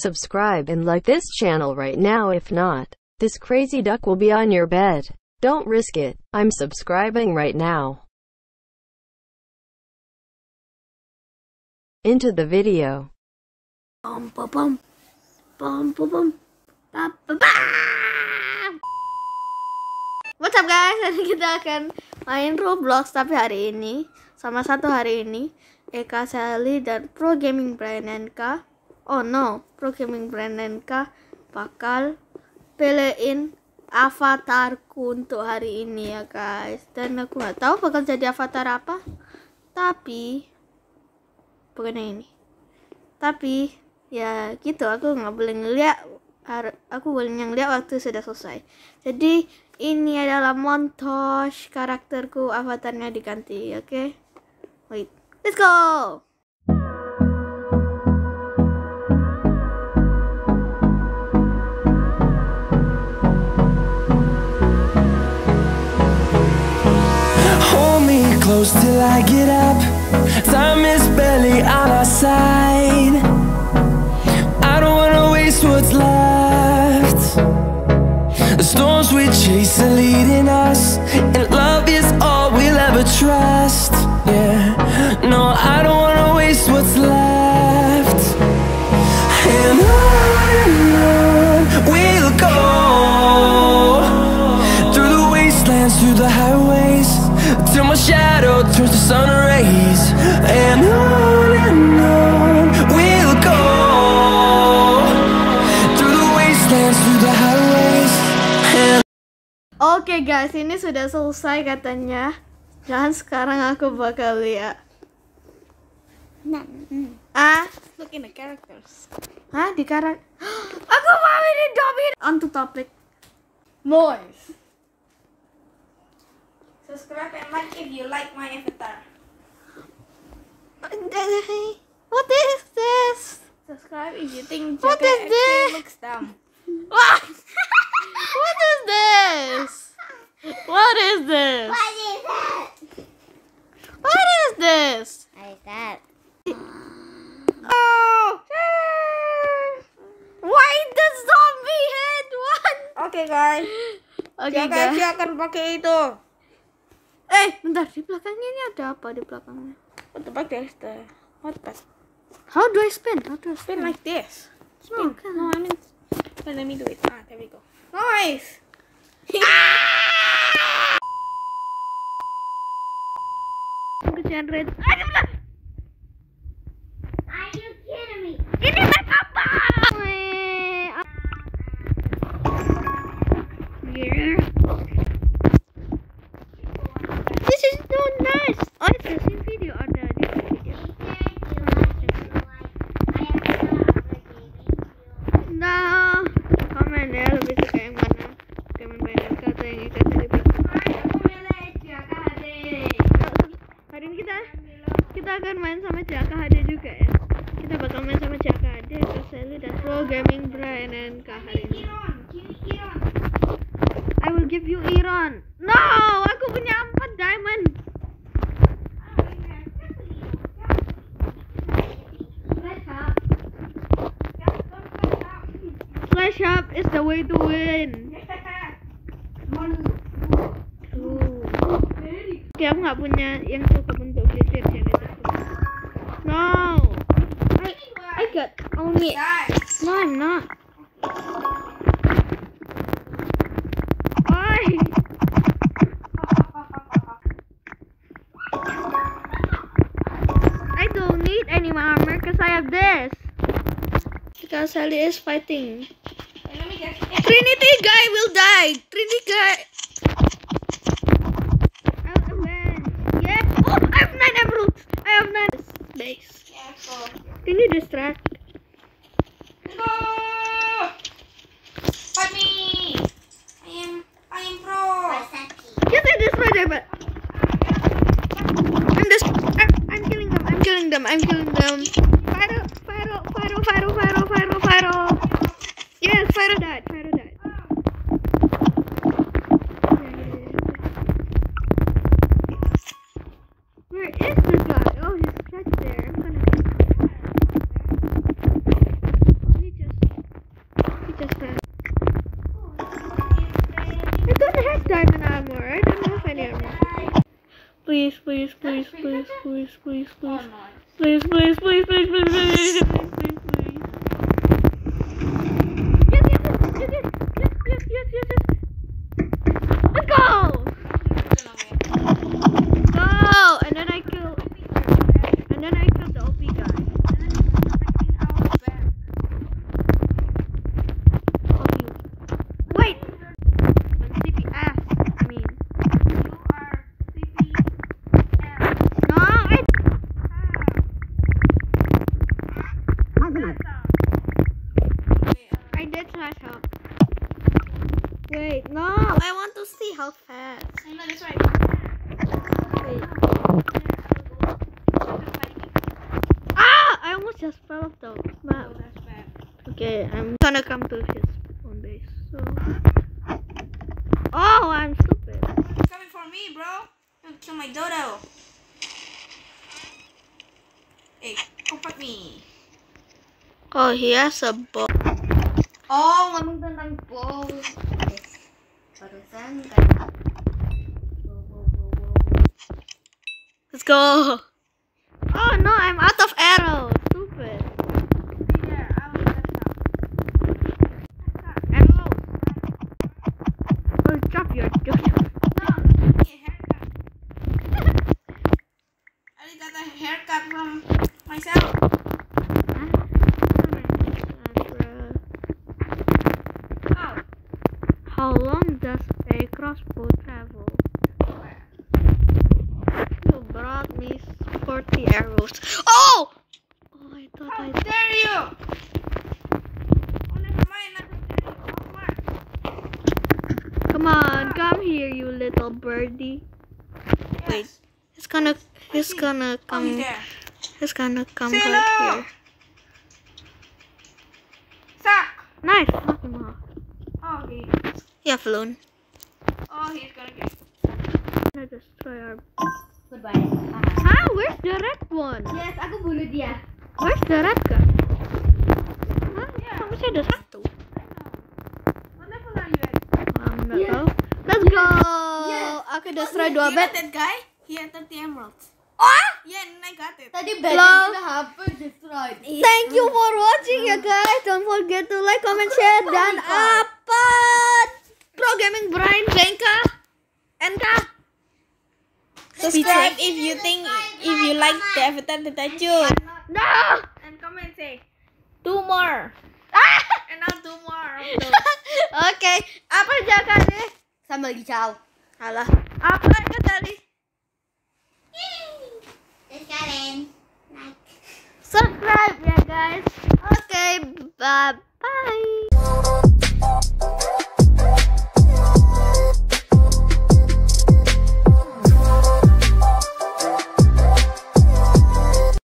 Subscribe and like this channel right now. If not, this crazy duck will be on your bed. Don't risk it. I'm subscribing right now. Into the video. Bum, bum, bum. Bum, bum, bum. Bum, bum, bum. What's up guys, hari kita akan main Roblox, tapi hari ini sama satu hari ini Eka, Sally, dan Pro Gaming Brian NK Pro Gaming Brian NK bakal pilihin avatarku untuk hari ini ya guys. Dan aku nggak tahu bakal jadi avatar apa, tapi bukan ini. Tapi ya gitu, aku nggak boleh ngeliat, aku boleh ngeliat waktu sudah selesai. Jadi ini adalah montage karakterku, avatarnya diganti, oke? Wait, let's go. Hold me close till I get up. Time is barely on our side. I don't wanna waste what's left. The storms we chase are leading us, and love is all we'll ever trust. Yeah, no, I don't wanna waste what's left. And on we'll go, through the wastelands, through the highways, till my shadow turns to sun rays. And on we'll go, through the wastelands, through the highways. Oke guys, ini sudah selesai katanya. Dan sekarang aku bakal lihat. Look in the characters. Di karakter. Aku mau ini Dobby. On to topic. Boys. Subscribe and like if you like my avatar. What is this? Subscribe if you think What Joker is this? actually looks dumb. What? What is this? What is this? What is that? What is this? What is that? Oh! Why the zombie head one? Oke guys, Oke Joker guys. akan pakai itu. Bentar, di belakangnya ini ada apa di belakangnya? What the fuck is the hotpot? How do I spin? How do I Spin like this. No, Spin. No, I mean, let me do it. There we go. Nice. Generate. Are you kidding me? Ini make apa? Yeah. This is so nice. Oh, it's the same video or the different video? Nah, komen ya lebih suka yang mana? Komen banyak kata yang ikat dari hari ini kita akan main sama Jaka HD juga ya. Kita bakal main sama Jaka HD, Kak Sally, dan Pro Gaming Brian NK hari ini. I will give you Iron. No, aku punya 4 diamond. Flash up is the way to win. Oke, aku nggak punya yang cukup untuk fitur generator. No, I got only. No, I'm not. Why? I don't need any armor because I have this. Because Sally is fighting. Trinity guy will die. Trinity guy. Yes. Oh, I have 9 emeralds. I have 9 base. Can you distract? Let's go. Fight me. I am pro. Yes, I destroyed them. I'm killing them. I'm killing them. I'm killing them. Pyro. Yes, Pyro died. Where is this guy? Oh, he's right there. I'm gonna. Please, please, please, please, please, please, Oh please. no. Please, please, please, please, please, please, please, please. Yes, yes, yes, yes, yes, yes, yes, yes, yes. Let's go! Go! And then I kill the OP guy. OP. Wait! CPS, I mean. No, I did slash help. Wait, no, I want to see how fast. No, that's right. Wait. Ah! I almost just fell off the map. Oh, that's bad. Okay, I'm gonna come to his own base. So. Oh, I'm stupid. It's coming for me, bro. You'll kill my dodo. Hey, comfort me. Oh, he has a bow. Oh, ngomong tentang bow. Barusan kayak Let's go. Oh no, I'm out of arrows. Stupid. Stay there. I will get some. Arrows. Oh, drop your dodo. No, give me a haircut. I got a haircut from myself. Oh, How long does a crossbow travel? You brought me 40 arrows. Oh! Oh, I thought how I... dare you? Oh, never mind. Not to dare you. Oh, smart. Come on, come here, you little birdie. Yes. Wait. He's gonna Oh, he's come. there. He's gonna come Say right hello. here. Suck. Nice, knock him off. Oh, okay. Yeah, Floon. Oh, he's gonna get. Gonna destroy our. goodbye. Ah, where's the red one? Yes, aku bunuh dia. Where's the red guy? Hah? Kok masih ada satu? What level are you at? Nggak Yes. tahu. Let's go. Yes. Aku destroy You dua got bed. that guy? He had 30 emeralds. Oh! Yeah, and I got it. Tadi Hello. badnya kita hampir destroyed. Thank you for watching ya guys. Don't forget to like, comment, share dan apa? Pro Gaming Brian, Zenka, NK. Subscribe if you like the avatar that I choose. No. And comment say 2 more. And now 2 more of those. Oke, apa jaga nih? Sambal hijau. Alah, apa itu tadi? Terus kalian Subscribe ya guys. Oke, bye.